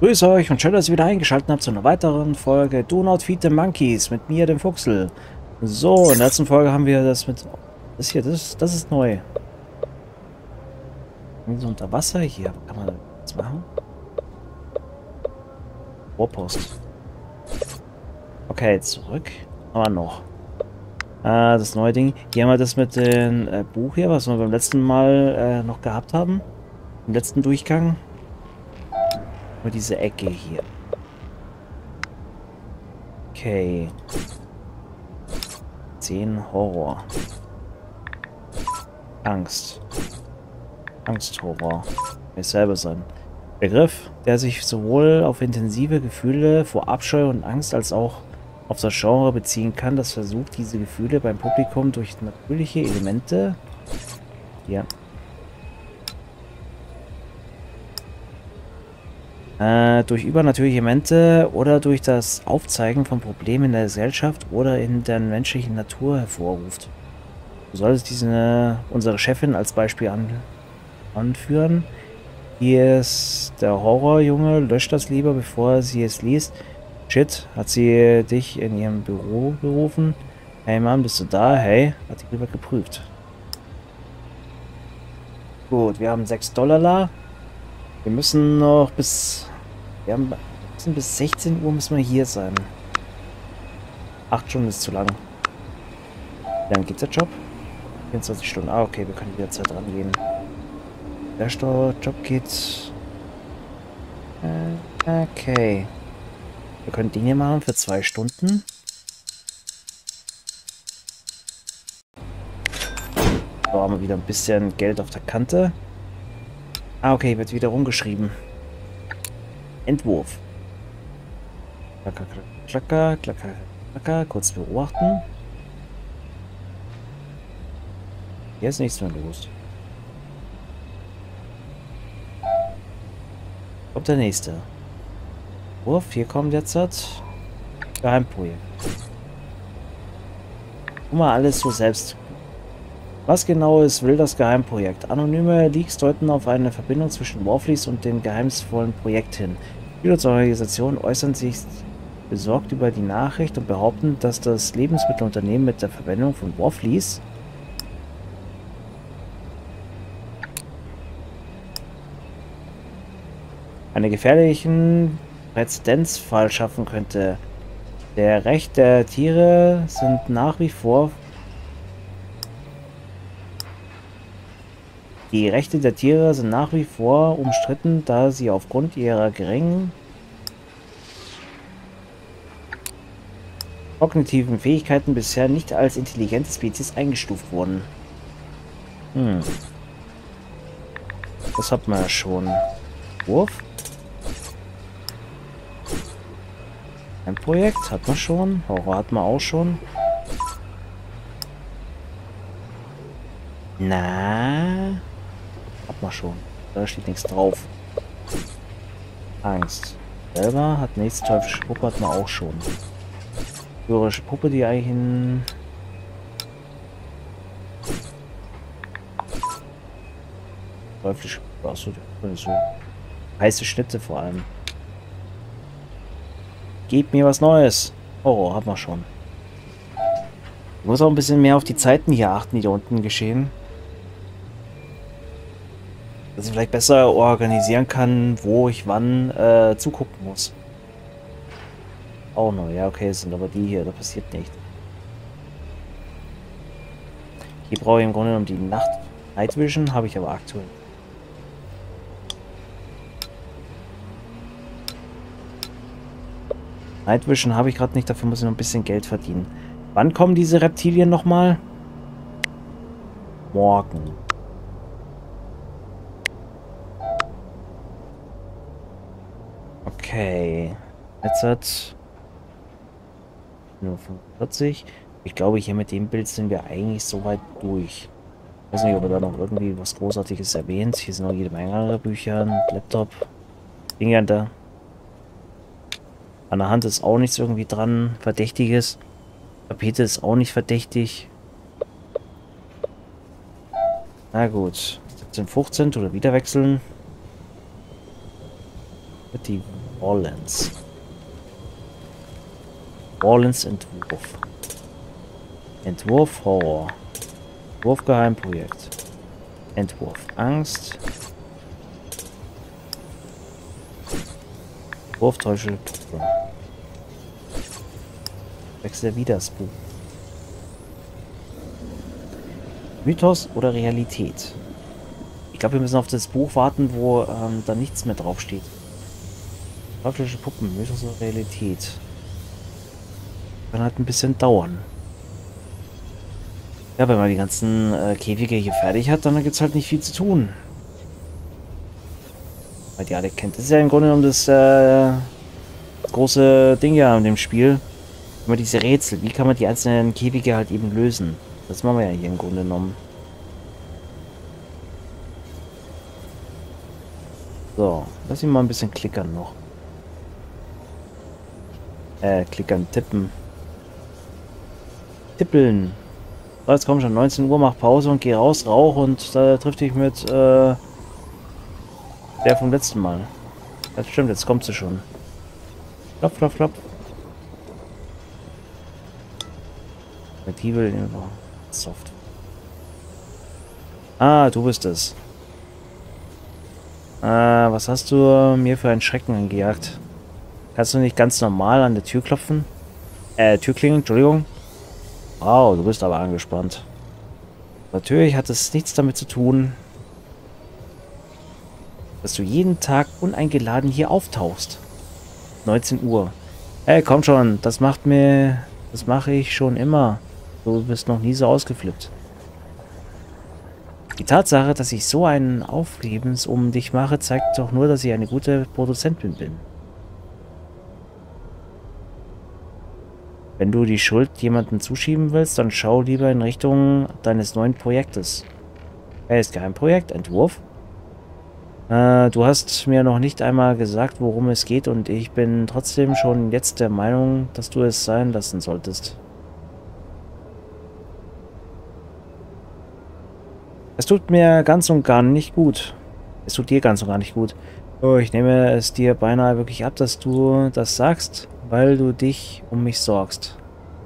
Grüße euch und schön, dass ihr wieder eingeschaltet habt zu einer weiteren Folge Do Not Feed the Monkeys mit mir, dem Fuchsel. So, in der letzten Folge haben wir das mit... Das hier, das ist neu. So unter Wasser hier. Kann man das machen? Rohrpost. Okay, zurück. Aber noch. Das neue Ding. Hier haben wir das mit dem Buch hier, was wir beim letzten Mal noch gehabt haben. Im letzten Durchgang. Nur diese Ecke hier. Okay. 10 Horror. Angst. Angsthorror. Will selber sein. Begriff, der sich sowohl auf intensive Gefühle vor Abscheu und Angst als auch auf das Genre beziehen kann, das versucht, diese Gefühle beim Publikum durch natürliche Elemente durch übernatürliche Elemente oder durch das Aufzeigen von Problemen in der Gesellschaft oder in der menschlichen Natur hervorruft. Du solltest unsere Chefin als Beispiel anführen. Hier ist der Horrorjunge, löscht das lieber, bevor sie es liest. Shit, hat sie dich in ihrem Büro gerufen? Hey Mann, bist du da? Hey, hat die lieber geprüft. Gut, wir haben $6. Wir müssen noch bis... bis 16 Uhr müssen wir hier sein. 8 Stunden ist zu lang. Wie lange geht der Job? 24 Stunden. Ah, okay, wir können jederzeit rangehen. Der Job geht... okay. Wir können den hier machen für 2 Stunden. So, haben wir wieder ein bisschen Geld auf der Kante. Ah, okay, wird wieder rumgeschrieben. Entwurf. Klacker, klacker, klacker, klacker. Kurz beobachten. Hier ist nichts mehr los. Kommt der nächste. Wurf, hier kommt jetzt das Geheimprojekt. Guck mal, alles so selbst. Was genau will das Geheimprojekt? Anonyme Leaks deuten auf eine Verbindung zwischen Warfleece und dem geheimnisvollen Projekt hin. Viele Organisationen äußern sich besorgt über die Nachricht und behaupten, dass das Lebensmittelunternehmen mit der Verwendung von Warfleece einen gefährlichen Präzedenzfall schaffen könnte. Die Rechte der Tiere sind nach wie vor umstritten, da sie aufgrund ihrer geringen kognitiven Fähigkeiten bisher nicht als intelligente Spezies eingestuft wurden. Das hat man ja schon. Wurf. Ein Projekt hat man schon. Horror hat man auch schon. Na, hat man schon. Da steht nichts drauf. Angst. Selber hat nichts. Teuflische Puppe hat man auch schon. Hörische Puppe, die eigentlich in... Teuflische Puppe. Achso, so heiße Schnitte vor allem. Gebt mir was Neues. Horror, hat man schon. Ich muss auch ein bisschen mehr auf die Zeiten hier achten, die da unten geschehen. Dass ich vielleicht besser organisieren kann, wo ich wann zugucken muss. Auch noch, ja, okay, das sind aber die hier, da passiert nichts. Hier brauche ich im Grunde genommen die Night Vision, habe ich aber aktuell. Night Vision habe ich gerade nicht, dafür muss ich noch ein bisschen Geld verdienen. Wann kommen diese Reptilien nochmal? Morgen. Okay. Jetzt hat nur 45. Ich glaube, hier mit dem Bild sind wir eigentlich soweit durch. Ich weiß nicht, ob er da noch irgendwie was Großartiges erwähnt. Hier sind noch jede Menge andere Bücher, Laptop, Dinge da. An der Hand ist auch nichts irgendwie dran Verdächtiges. Tapete ist auch nicht verdächtig. Na gut. 17, 15 oder wieder wechseln. Die Warlands. Warlands Entwurf. Entwurf Horror. Entwurf Geheimprojekt. Entwurf Angst. Entwurf Teufel Puppe. Wechsel wieder das Buch. Mythos oder Realität? Ich glaube, wir müssen auf das Buch warten, wo da nichts mehr draufsteht. Teuflische Puppen, Mythos oder Realität? Kann halt ein bisschen dauern. Ja, wenn man die ganzen Käfige hier fertig hat, dann gibt es halt nicht viel zu tun. Weil die alle kennt. Das ist ja im Grunde genommen das große Ding ja in dem Spiel. Immer diese Rätsel. Wie kann man die einzelnen Käfige halt eben lösen? Das machen wir ja hier im Grunde genommen. So, lass ihn mal ein bisschen klickern noch. Klickern, tippen. Tippeln. So, jetzt komm schon, 19 Uhr, mach Pause und geh raus, rauch und da trifft dich mit der vom letzten Mal. Das stimmt, jetzt kommt sie schon. Klopf, klopf, klopf. Motive Soft. Ah, du bist es. Was hast du mir für einen Schrecken angejagt? Kannst du nicht ganz normal an der Tür klopfen? Tür klingeln, Entschuldigung. Wow, du bist aber angespannt. Natürlich hat es nichts damit zu tun, dass du jeden Tag uneingeladen hier auftauchst. 19 Uhr. Hey, komm schon, das mache ich schon immer. Du bist noch nie so ausgeflippt. Die Tatsache, dass ich so einen Auflebens um dich mache, zeigt doch nur, dass ich eine gute Produzentin bin. Wenn du die Schuld jemandem zuschieben willst, dann schau lieber in Richtung deines neuen Projektes. Ist Geheimprojekt, Entwurf. Du hast mir noch nicht einmal gesagt, worum es geht und ich bin trotzdem schon jetzt der Meinung, dass du es sein lassen solltest. Es tut mir ganz und gar nicht gut. Es tut dir ganz und gar nicht gut. Oh, ich nehme es dir beinahe wirklich ab, dass du das sagst, weil du dich um mich sorgst.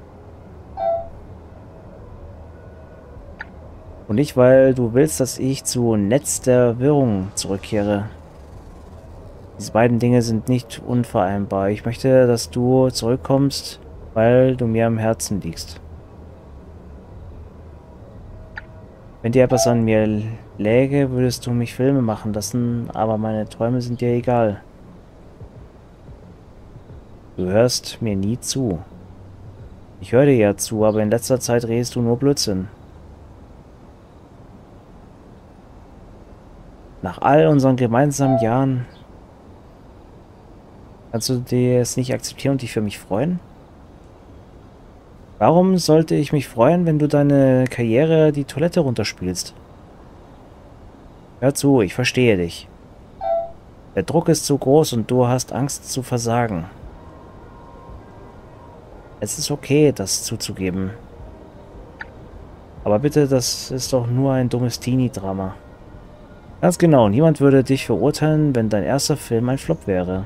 Und nicht, weil du willst, dass ich zu Netz der Wirrung zurückkehre. Diese beiden Dinge sind nicht unvereinbar. Ich möchte, dass du zurückkommst, weil du mir am Herzen liegst. Wenn dir etwas an mir läge, würdest du mich Filme machen lassen, aber meine Träume sind dir egal. Du hörst mir nie zu. Ich höre dir ja zu, aber in letzter Zeit redest du nur Blödsinn. Nach all unseren gemeinsamen Jahren kannst du dir es nicht akzeptieren und dich für mich freuen? Warum sollte ich mich freuen, wenn du deine Karriere die Toilette runterspielst? Hör zu, ich verstehe dich. Der Druck ist zu groß und du hast Angst zu versagen. Es ist okay, das zuzugeben. Aber bitte, das ist doch nur ein dummes Teenie-Drama. Ganz genau, niemand würde dich verurteilen, wenn dein erster Film ein Flop wäre.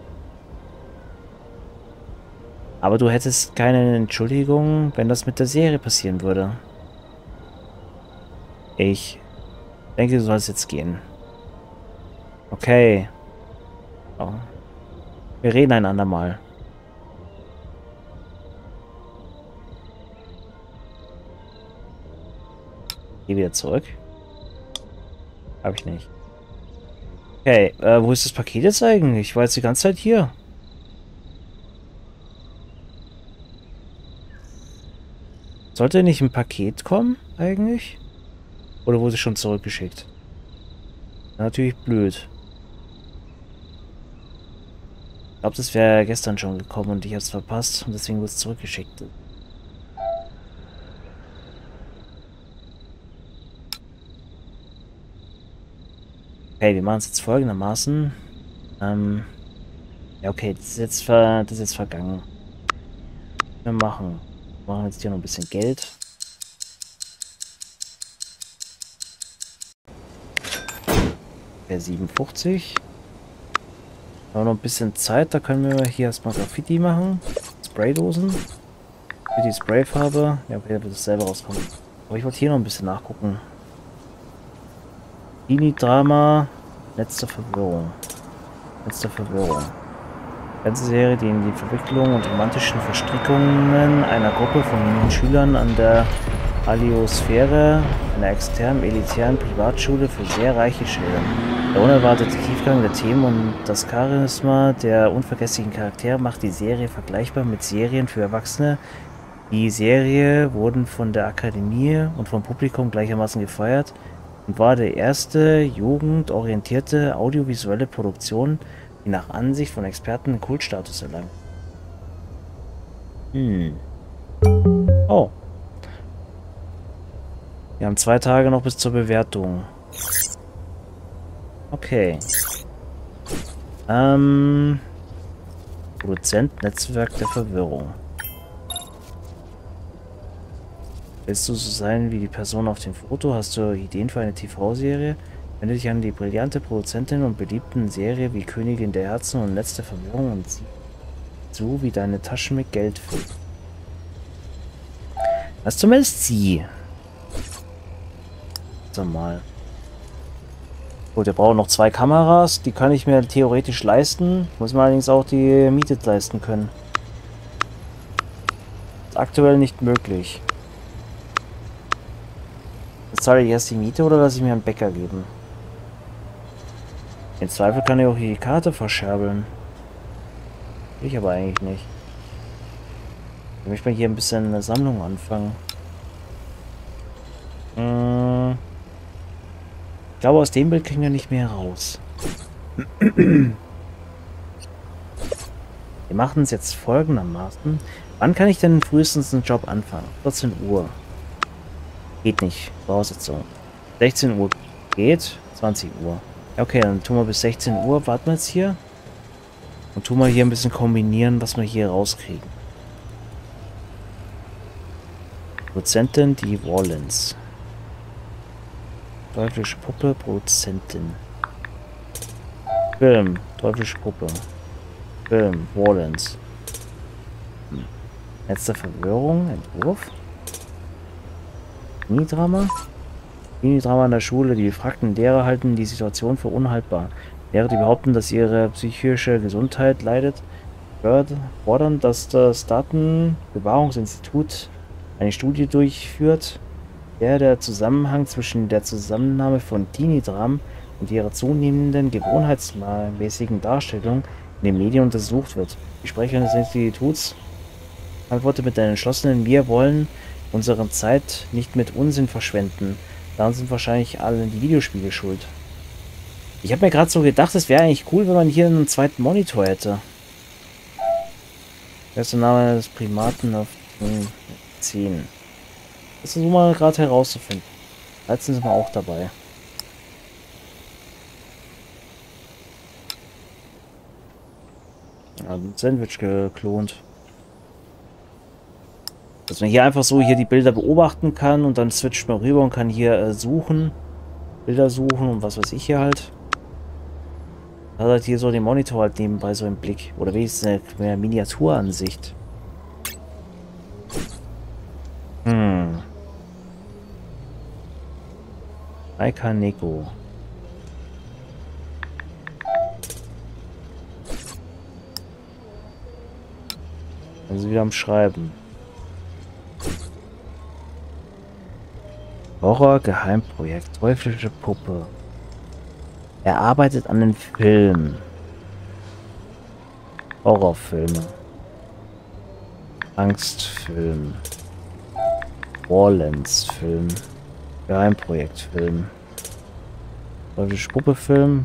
Aber du hättest keine Entschuldigung, wenn das mit der Serie passieren würde. Ich denke, du sollst jetzt gehen. Okay. Oh. Wir reden ein andermal. Geh wieder zurück. Habe ich nicht. Okay, wo ist das Paket jetzt eigentlich? Ich war jetzt die ganze Zeit hier. Sollte nicht ein Paket kommen, eigentlich? Oder wurde es schon zurückgeschickt? Natürlich blöd. Ich glaube, das wäre gestern schon gekommen und ich habe es verpasst und deswegen wurde es zurückgeschickt. Okay, wir machen es jetzt folgendermaßen. Ja, okay, das ist jetzt vergangen. Wir machen jetzt hier noch ein bisschen Geld. Der 57. Haben wir noch ein bisschen Zeit, da können wir hier erstmal Graffiti machen. Spraydosen. Für die Sprayfarbe. Ja, okay, da wird es selber rauskommen. Aber ich wollte hier noch ein bisschen nachgucken. Teenie-Drama. Letzte Verwirrung. Letzte Verwirrung. Ganze Serie, die in die Verwicklung und romantischen Verstrickungen einer Gruppe von Schülern an der Aliosphäre, einer externen, elitären Privatschule für sehr Reiche schildern. Der unerwartete Tiefgang der Themen und das Charisma der unvergesslichen Charaktere macht die Serie vergleichbar mit Serien für Erwachsene. Die Serie wurden von der Akademie und vom Publikum gleichermaßen gefeiert und war die erste jugendorientierte audiovisuelle Produktion, die nach Ansicht von Experten einen Kultstatus erlangt. Oh. Wir haben 2 Tage noch bis zur Bewertung. Okay. Produzent, Netzwerk der Verwirrung. Willst du so sein wie die Person auf dem Foto? Hast du Ideen für eine TV-Serie? Wende dich an die brillante Produzentin und beliebten Serie wie Königin der Herzen und Netz der Verwirrung und sieh zu, wie deine Taschen mit Geld füllen. Das ist zumindest sie. So mal. Gut, wir brauchen noch 2 Kameras. Die kann ich mir theoretisch leisten. Muss man allerdings auch die Miete leisten können. Ist aktuell nicht möglich. Jetzt zahle ich erst die Miete oder lasse ich mir einen Bäcker geben? Im Zweifel kann ich auch hier die Karte verscherbeln. Will ich aber eigentlich nicht. Ich möchte mal hier ein bisschen eine Sammlung anfangen. Ich glaube, aus dem Bild kriegen wir nicht mehr raus. Wir machen es jetzt folgendermaßen. Wann kann ich denn frühestens einen Job anfangen? 14 Uhr. Geht nicht. Voraussetzung. 16 Uhr geht. 20 Uhr. Okay, dann tun wir bis 16 Uhr. Warten wir jetzt hier. Und tun wir hier ein bisschen kombinieren, was wir hier rauskriegen. Produzentin, die Wallens. Teuflische Puppe, Produzentin. Film, teuflische Puppe. Film, Wallens. Letzte Verwirrung, Entwurf. Mini-Drama. Mini-Drama in der Schule. Die befragten Lehrer halten die Situation für unhaltbar. Lehrer, die behaupten, dass ihre psychische Gesundheit leidet, fordern, dass das Datenbewahrungsinstitut eine Studie durchführt, der Zusammenhang zwischen der Zusammennahme von Teenie-Dramen und ihrer zunehmenden gewohnheitsmäßigen Darstellung in den Medien untersucht wird. Die Sprecherin des Instituts antwortet mit einem entschlossenen: Wir wollen unsere Zeit nicht mit Unsinn verschwenden. Daran sind wahrscheinlich alle die Videospiele schuld. Ich habe mir gerade so gedacht, es wäre eigentlich cool, wenn man hier einen zweiten Monitor hätte. Wer ist der Name des Primaten auf den 10? Das versuchen wir gerade herauszufinden. 13 sind wir auch dabei. Ja, ein Sandwich geklont. Dass man hier einfach so hier die Bilder beobachten kann und dann switcht man rüber und kann hier suchen. Bilder suchen und was weiß ich hier halt. Da hat halt hier so den Monitor halt nebenbei so im Blick. Oder wenigstens eine Miniaturansicht. Aika Neko. Also wieder am Schreiben. Horror-Geheimprojekt. Teuflische Puppe. Er arbeitet an den Film. Horrorfilme. Angstfilm. Wallens-Film. Geheimprojektfilm. Teuflische Puppe-Film.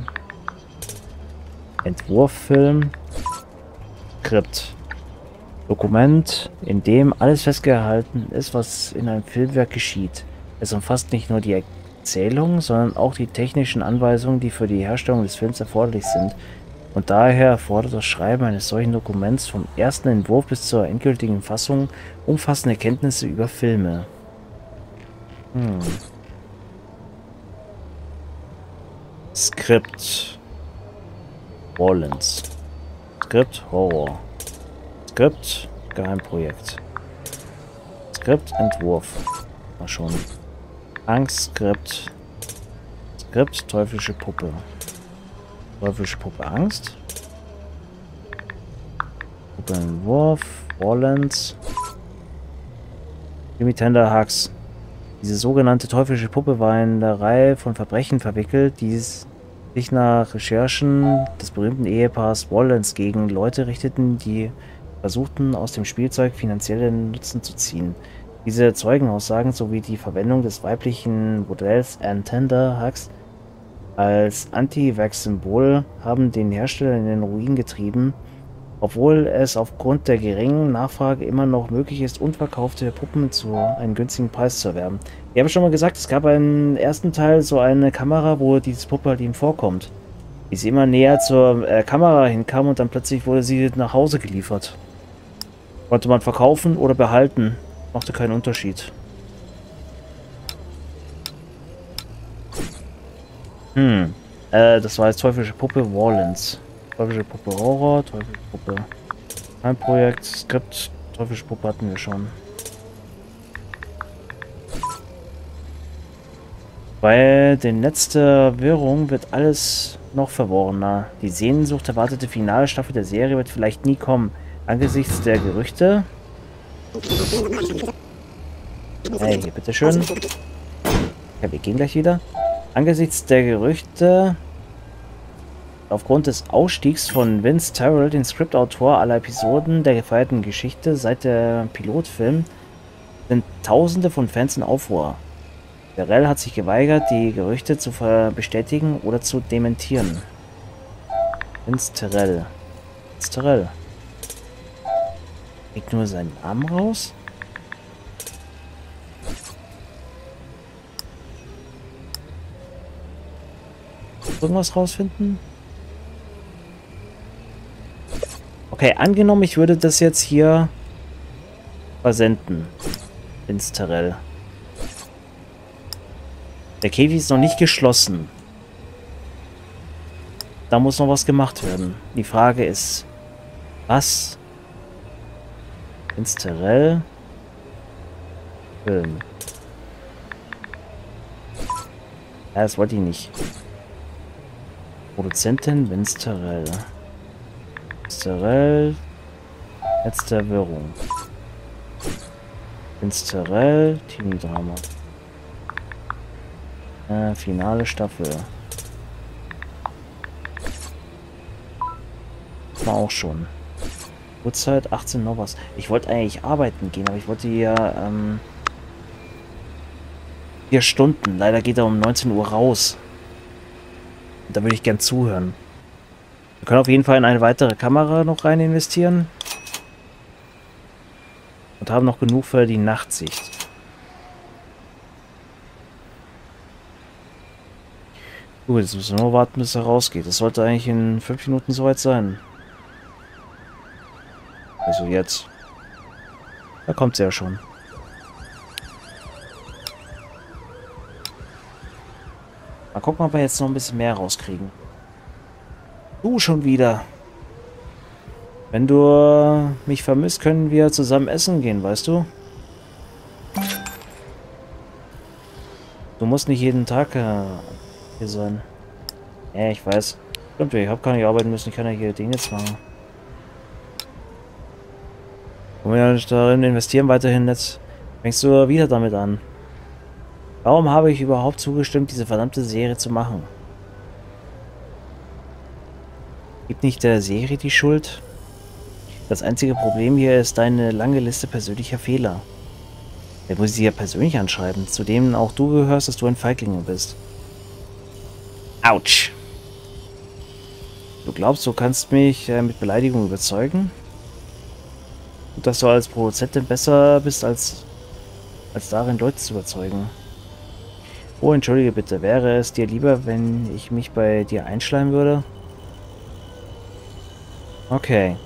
Entwurffilm. Skript. Dokument, in dem alles festgehalten ist, was in einem Filmwerk geschieht. Es umfasst nicht nur die Erzählung, sondern auch die technischen Anweisungen, die für die Herstellung des Films erforderlich sind. Und daher erfordert das Schreiben eines solchen Dokuments vom ersten Entwurf bis zur endgültigen Fassung umfassende Kenntnisse über Filme. Skript. Wallens. Skript, Horror. Skript, Geheimprojekt. Skript, Entwurf. Mal schon. Angst, Skript. Skript, teuflische Puppe. Teuflische Puppe, Angst. Puppe, Entwurf. Rollens. Limitender Hacks. Diese sogenannte teuflische Puppe war in der Reihe von Verbrechen verwickelt, die sich nach Recherchen des berühmten Ehepaars Rollens gegen Leute richteten, die versuchten, aus dem Spielzeug finanziellen Nutzen zu ziehen. Diese Zeugenaussagen sowie die Verwendung des weiblichen Modells Antender Hacks als Anti-Vax-Symbol haben den Hersteller in den Ruin getrieben, obwohl es aufgrund der geringen Nachfrage immer noch möglich ist, unverkaufte Puppen zu einem günstigen Preis zu erwerben. Ich habe schon mal gesagt, es gab im ersten Teil so eine Kamera, wo diese Puppe halt ihm vorkommt. Die sie immer näher zur Kamera hinkam und dann plötzlich wurde sie nach Hause geliefert. Konnte man verkaufen oder behalten. Machte keinen Unterschied. Das war jetzt teuflische Puppe Warlands. Teuflische Puppe Horror, teuflische Puppe ein Projekt, Skript, teuflische Puppe hatten wir schon. Bei den letzten Wirrung wird alles noch verworrener. Die Sehnsucht erwartete finale Staffel der Serie wird vielleicht nie kommen. Angesichts der Gerüchte... Hey, hier, bitteschön. Ja, wir gehen gleich wieder. Angesichts der Gerüchte... Aufgrund des Ausstiegs von Vince Terrell, den Skriptautor aller Episoden der gefeierten Geschichte seit der Pilotfilm, sind Tausende von Fans in Aufruhr. Terrell hat sich geweigert, die Gerüchte zu bestätigen oder zu dementieren. Vince Terrell. Vince Terrell. Kriegt nur seinen Namen raus? Irgendwas rausfinden? Okay, angenommen, ich würde das jetzt hier versenden. Vince Terrell. Der Käfig ist noch nicht geschlossen. Da muss noch was gemacht werden. Die Frage ist, was? Vince Terrell. Film. Ja, das wollte ich nicht. Produzentin Vince Terrell. Terrell, letzte Wirrung. Vince Terrell, Teenie-Drama. Finale Staffel. War auch schon. Uhrzeit 18 noch was. Ich wollte eigentlich arbeiten gehen, aber ich wollte ja 4 Stunden. Leider geht er um 19 Uhr raus. Und da würde ich gern zuhören. Wir können auf jeden Fall in eine weitere Kamera noch rein investieren. Und haben noch genug für die Nachtsicht. Gut, jetzt müssen wir nur warten, bis er rausgeht. Das sollte eigentlich in 5 Minuten soweit sein. Also jetzt. Da kommt sie ja schon. Mal gucken, ob wir jetzt noch ein bisschen mehr rauskriegen. Du schon wieder. Wenn du mich vermisst, können wir zusammen essen gehen, weißt du? Du musst nicht jeden Tag hier sein. Ja, ich weiß. Stimmt, ich habe gar nicht arbeiten müssen. Ich kann ja hier Dinge jetzt machen. Und wir darin investieren weiterhin jetzt. Fängst du wieder damit an? Warum habe ich überhaupt zugestimmt, diese verdammte Serie zu machen? Gibt nicht der Serie die Schuld? Das einzige Problem hier ist deine lange Liste persönlicher Fehler. Der muss sie ja persönlich anschreiben, zu dem auch du gehörst, dass du ein Feigling bist. Autsch! Du glaubst, du kannst mich mit Beleidigung überzeugen? Und dass du als Produzentin besser bist, als darin, Leute zu überzeugen. Oh, entschuldige bitte, wäre es dir lieber, wenn ich mich bei dir einschleimen würde? Okay.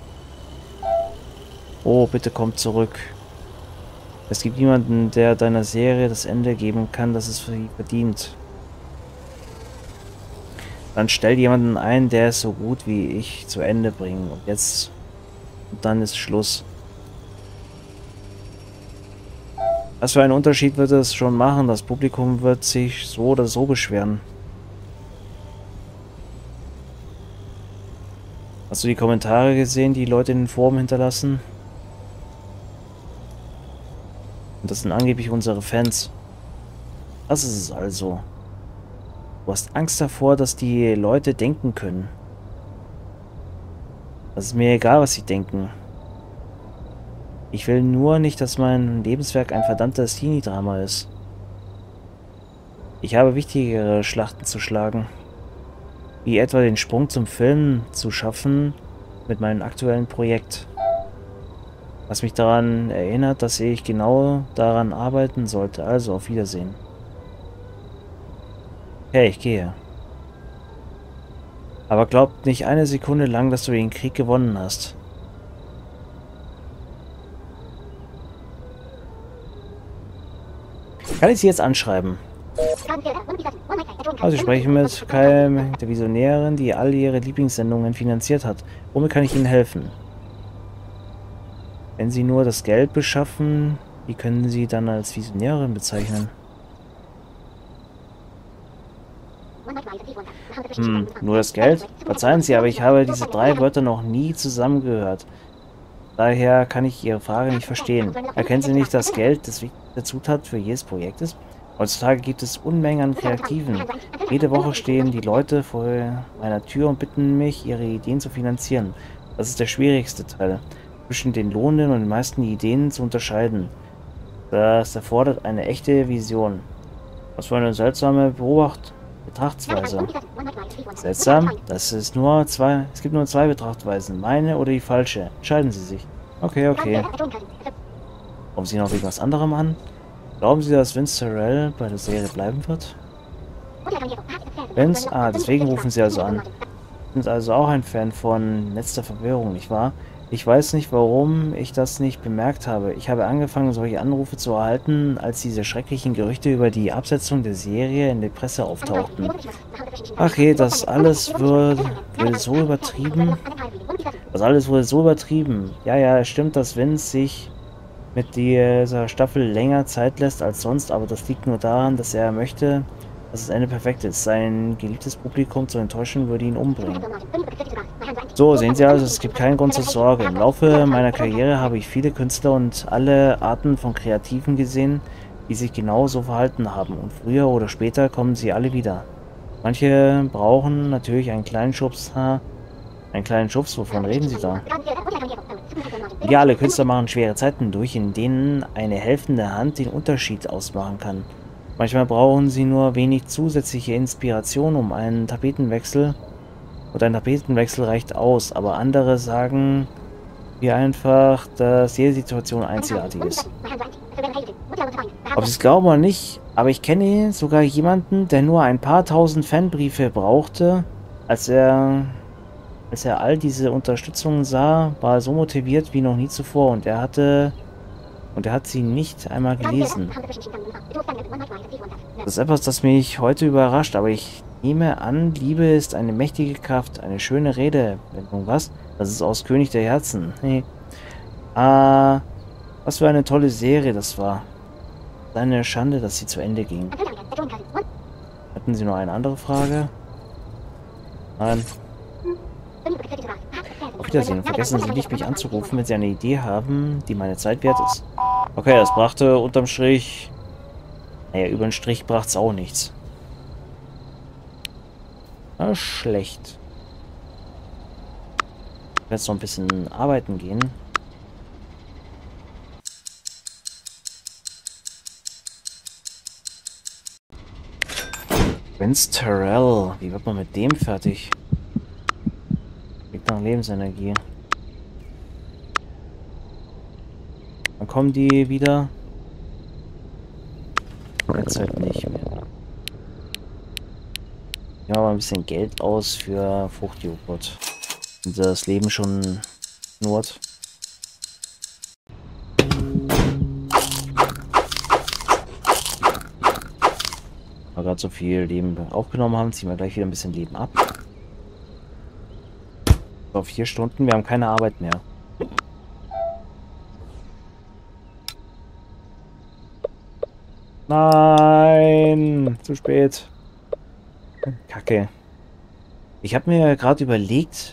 Oh, bitte komm zurück. Es gibt niemanden, der deiner Serie das Ende geben kann, das es für sie verdient. Dann stell jemanden ein, der es so gut wie ich zu Ende bringt. Und dann ist Schluss. Was für einen Unterschied wird es schon machen? Das Publikum wird sich so oder so beschweren. Hast du die Kommentare gesehen, die Leute in den Foren hinterlassen? Und das sind angeblich unsere Fans. Das ist es also. Du hast Angst davor, dass die Leute denken können. Das ist mir egal, was sie denken. Ich will nur nicht, dass mein Lebenswerk ein verdammtes Teenie-Drama ist. Ich habe wichtigere Schlachten zu schlagen. Wie etwa den Sprung zum Film zu schaffen mit meinem aktuellen Projekt. Was mich daran erinnert, dass ich genau daran arbeiten sollte. Also auf Wiedersehen. Okay, ich gehe. Aber glaubt nicht eine Sekunde lang, dass du den Krieg gewonnen hast. Kann ich sie jetzt anschreiben? Also ich spreche mit Kai, der Visionärin, die all ihre Lieblingssendungen finanziert hat. Womit kann ich Ihnen helfen? Wenn Sie nur das Geld beschaffen, wie können Sie dann als Visionärin bezeichnen? Nur das Geld? Verzeihen Sie, aber ich habe diese 3 Wörter noch nie zusammengehört. Daher kann ich Ihre Frage nicht verstehen. Erkennen Sie nicht, dass Geld das wichtigste Zutat für jedes Projekt ist? Heutzutage gibt es Unmengen an Kreativen. Jede Woche stehen die Leute vor meiner Tür und bitten mich, ihre Ideen zu finanzieren. Das ist der schwierigste Teil, zwischen den lohnenden und den meisten Ideen zu unterscheiden. Das erfordert eine echte Vision. Was für eine seltsame Betrachtsweise. Seltsam? Es gibt nur 2 Betrachtweisen. Meine oder die falsche. Entscheiden Sie sich. Okay, okay. Kommen Sie noch wegen was anderem an? Glauben Sie, dass Vince Terrell bei der Serie bleiben wird? Vince? Ah, deswegen rufen Sie also an. Sie sind also auch ein Fan von Netz der Verwirrung, nicht wahr? Ich weiß nicht, warum ich das nicht bemerkt habe. Ich habe angefangen, solche Anrufe zu erhalten, als diese schrecklichen Gerüchte über die Absetzung der Serie in der Presse auftauchten. Ach je, das alles wurde so übertrieben. Das alles wurde so übertrieben. Ja, es stimmt, dass Vince sich mit dieser Staffel länger Zeit lässt als sonst, aber das liegt nur daran, dass er möchte, dass das Ende perfekt ist. Sein geliebtes Publikum zu enttäuschen, würde ihn umbringen. So, sehen Sie also, es gibt keinen Grund zur Sorge. Im Laufe meiner Karriere habe ich viele Künstler und alle Arten von Kreativen gesehen, die sich genauso verhalten haben. Und früher oder später kommen sie alle wieder. Manche brauchen natürlich einen kleinen Schubs. Einen kleinen Schubs, wovon reden Sie da? Ja, alle Künstler machen schwere Zeiten durch, in denen eine helfende Hand den Unterschied ausmachen kann. Manchmal brauchen sie nur wenig zusätzliche Inspiration, um einen Tapetenwechsel. Und ein Tapetenwechsel reicht aus, aber andere sagen mir einfach, dass jede Situation einzigartig ist. Ob sie es glauben oder nicht, aber ich kenne sogar jemanden, der nur ein paar tausend Fanbriefe brauchte, als er all diese Unterstützung sah, war er so motiviert wie noch nie zuvor und er hat sie nicht einmal gelesen. Das ist etwas, das mich heute überrascht, aber ich nehme an, Liebe ist eine mächtige Kraft, eine schöne Redewendung, was? Das ist aus König der Herzen. Nee. Was für eine tolle Serie das war. Eine Schande, dass sie zu Ende ging. Hatten Sie noch eine andere Frage? Nein. Auf Wiedersehen. Vergessen Sie nicht, mich anzurufen, wenn Sie eine Idee haben, die meine Zeit wert ist. Okay, das brachte unterm Strich... Naja, über den Strich brachte es auch nichts. Na, schlecht. Ich werde jetzt noch ein bisschen arbeiten gehen. Vince Terrell. Wie wird man mit dem fertig? Kriegt noch Lebensenergie. Dann kommen die wieder. Jetzt halt nicht mehr. Ja, aber ein bisschen Geld aus für Fruchtjoghurt. Und das Leben schon knurrt. Aber gerade gerade so viel Leben aufgenommen haben, ziehen wir gleich wieder ein bisschen Leben ab. So, 4 Stunden, wir haben keine Arbeit mehr. Nein, zu spät. Kacke. Ich habe mir gerade überlegt,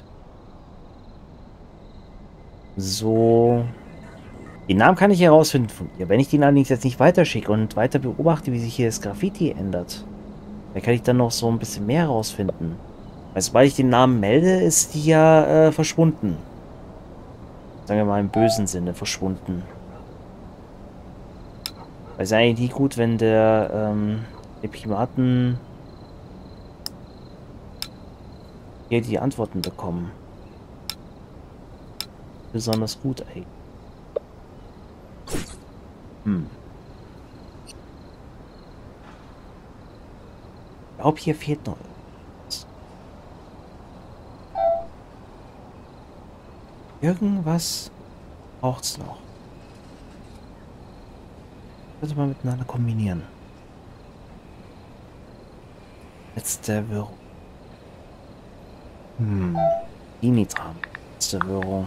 so... Den Namen kann ich herausfinden von ihr. Wenn ich den allerdings jetzt nicht weiterschicke und weiter beobachte, wie sich hier das Graffiti ändert, dann kann ich dann noch so ein bisschen mehr herausfinden. Weil sobald ich den Namen melde, ist die ja verschwunden. Sagen wir mal im bösen Sinne verschwunden. Weil es ist eigentlich nie gut, wenn die Primaten hier die Antworten bekommen. Besonders gut eigentlich. Ich glaube, hier fehlt noch irgendwas. Irgendwas braucht's noch. Könnte man miteinander kombinieren. Letzte Währung. Dinitram. Letzte Währung.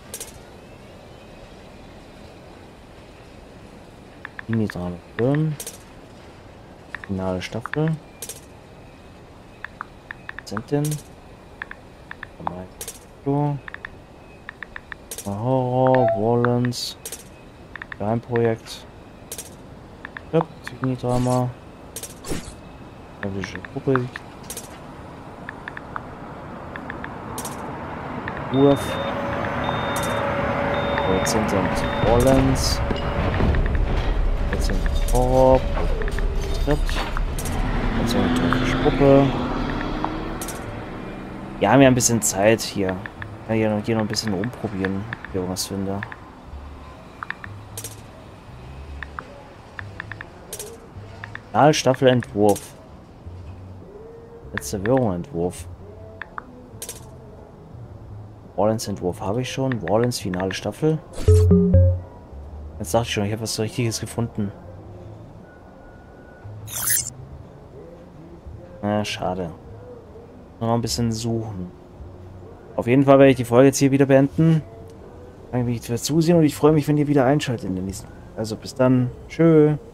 Dinitram. Finale Staffel. Sentin. Horror, Wallens. Geheimprojekt. Ja, Signidrama. Englische Gruppe. Wurf. Sentin Wallens. Horror. Skript. Also eine türkische Gruppe. Wir haben ja ein bisschen Zeit hier. Ich kann hier noch ein bisschen rumprobieren, ob ich irgendwas finde. Staffelentwurf. Letzte Währung-Entwurf. Wallens Entwurf habe ich schon. Wallens finale Staffel. Jetzt dachte ich schon, ich habe was Richtiges gefunden. Schade. Noch ein bisschen suchen. Auf jeden Fall werde ich die Folge jetzt hier wieder beenden. Danke fürs Zusehen und ich freue mich, wenn ihr wieder einschaltet in der nächsten. Also bis dann. Tschö.